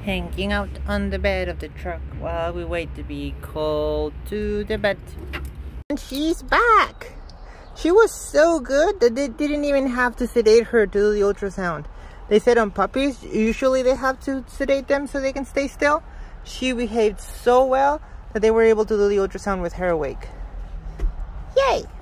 hanging out on the bed of the truck while we wait to be called to the vet. And she's back! She was so good that they didn't even have to sedate her to do the ultrasound. They said on puppies, usually they have to sedate them so they can stay still. She behaved so well that they were able to do the ultrasound with her awake. Yay!